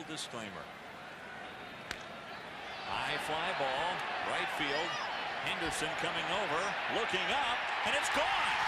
disclaimer. High fly ball, right field. Henderson coming over, looking up, and it's gone.